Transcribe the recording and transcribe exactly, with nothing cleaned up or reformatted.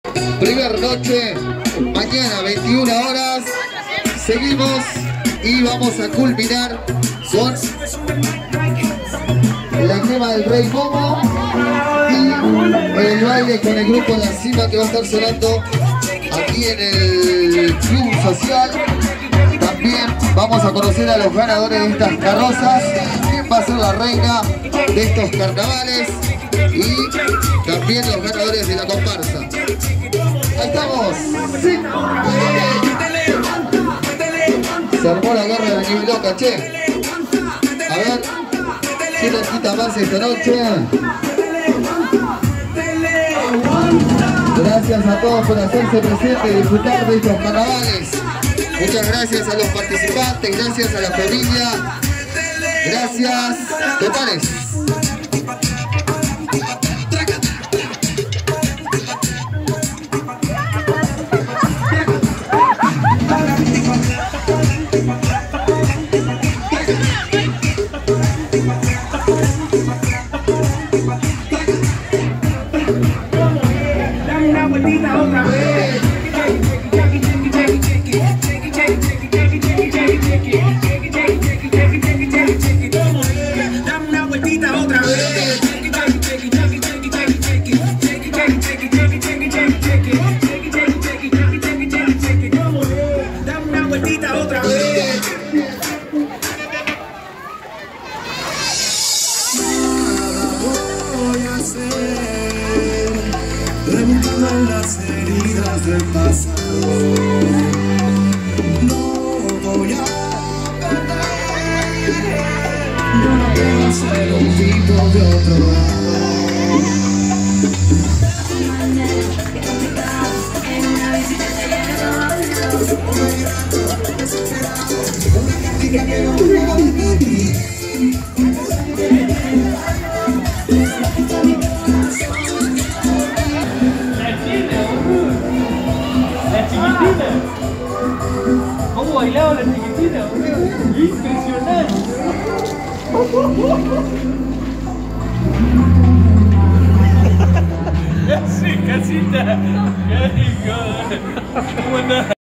Primer noche, mañana veintiuna horas. Seguimos y vamos a culminar con la quema del Rey Momo y el baile con el grupo La Cima, que va a estar sonando aquí en el Club Social. También vamos a conocer a los ganadores de estas carrozas, quién va a ser la reina de estos carnavales y también los ganadores de la comparsa. Ahí estamos. Sí. Se armó la guerra de la Niveloca, che. A ver, ¿quién nos quita más esta noche? Gracias a todos por hacerse presentes y disfrutar de estos carnavales. Muchas gracias a los participantes, gracias a la familia, gracias totales. Dame una vueltita otra vez. Dame una vueltita otra vez. Dame una vueltita otra vez. Voy a hacer remontando en las heridas del pasado. No voy a perder. Yo no puedo ser un tipo de otro lado. ¿Cómo bailaba la chiquitina, boludo? Impresionante. Sí, casita. Qué rico. ¿Cómo andás?